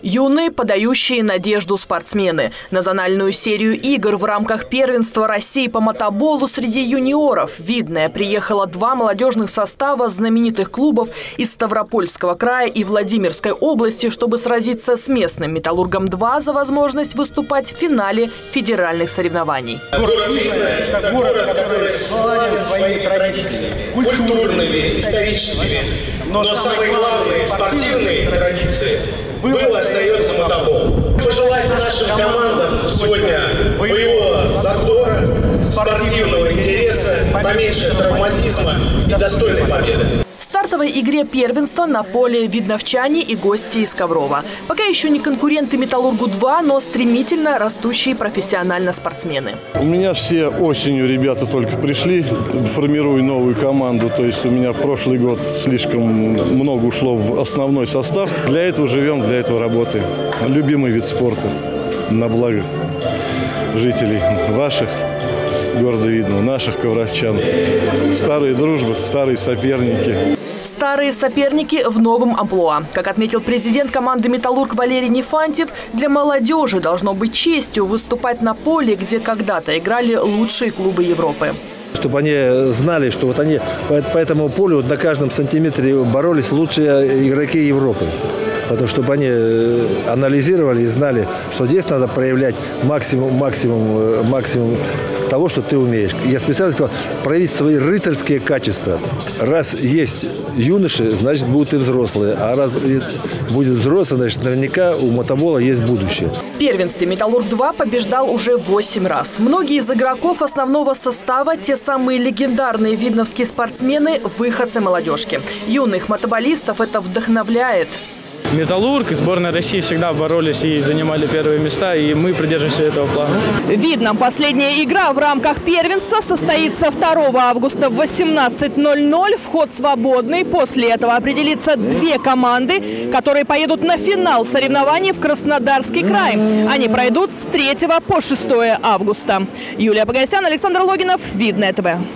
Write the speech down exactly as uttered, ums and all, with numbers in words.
Юные, подающие надежду спортсмены. На зональную серию игр в рамках первенства России по мотоболу среди юниоров «Видное» приехало два молодежных состава знаменитых клубов из Ставропольского края и Владимирской области, чтобы сразиться с местным «Металлургом-два» за возможность выступать в финале федеральных соревнований. Город Видное – это город, который славен своими традициями, культурными, историческими, но самые главные спортивные традиции был и остается мотобол. Пожелать нашим командам сегодня боевого задора, спортивного интереса, поменьше травматизма и достойной победы. В стартовой игре первенства на поле видновчане и гости из Коврова. Пока еще не конкуренты «Металлургу-два», но стремительно растущие профессионально спортсмены. У меня все осенью ребята только пришли, формирую новую команду. То есть у меня прошлый год слишком много ушло в основной состав. Для этого живем, для этого работаем. Любимый вид спорта на благо жителей ваших города Видного, наших ковровчан. Старые дружбы, старые соперники. Старые соперники в новом амплуа. Как отметил президент команды «Металлург» Валерий Нефантьев, для молодежи должно быть честью выступать на поле, где когда-то играли лучшие клубы Европы. Чтобы они знали, что вот они по, по этому полю вот на каждом сантиметре боролись лучшие игроки Европы. Потому что, чтобы они анализировали и знали, что здесь надо проявлять максимум, максимум, максимум того, что ты умеешь. Я специально сказал, проявить свои рыцарские качества. Раз есть юноши, значит, будут и взрослые. А раз будет взрослый, значит, наверняка у мотобола есть будущее. В первенстве «Металлург-два» побеждал уже восемь раз. Многие из игроков основного состава – те самые легендарные видновские спортсмены, выходцы молодежки. Юных мотоболистов это вдохновляет. «Металлург» и сборная России всегда боролись и занимали первые места, и мы придерживаемся этого плана. Видно, последняя игра в рамках первенства состоится второго августа в восемнадцать ноль ноль. Вход свободный. После этого определится две команды, которые поедут на финал соревнований в Краснодарский край. Они пройдут с третьего по шестое августа. Юлия Погосян, Александр Логинов, Видное ТВ.